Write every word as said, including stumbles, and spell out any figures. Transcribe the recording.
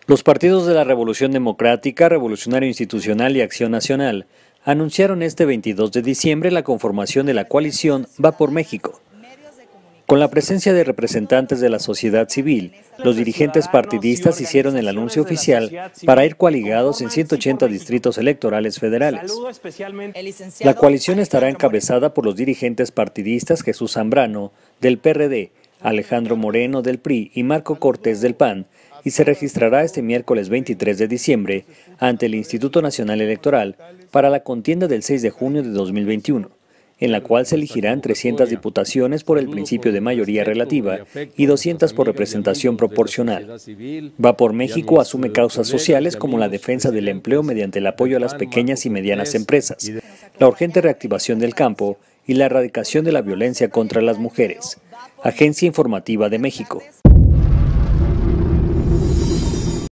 Los partidos de la Revolución Democrática, Revolucionario Institucional y Acción Nacional anunciaron este veintidós de diciembre la conformación de la coalición Va por México. Con la presencia de representantes de la sociedad civil, los dirigentes partidistas hicieron el anuncio oficial para ir coaligados en ciento ochenta distritos electorales federales. La coalición estará encabezada por los dirigentes partidistas Jesús Zambrano, del P R D, Alejandro Moreno, del P R I y Marco Cortés, del P A N, y se registrará este miércoles veintitrés de diciembre ante el Instituto Nacional Electoral para la contienda del seis de junio de dos mil veintiuno, en la cual se elegirán trescientas diputaciones por el principio de mayoría relativa y doscientas por representación proporcional. Va por México asume causas sociales como la defensa del empleo mediante el apoyo a las pequeñas y medianas empresas, la urgente reactivación del campo y la erradicación de la violencia contra las mujeres. Agencia Informativa de México.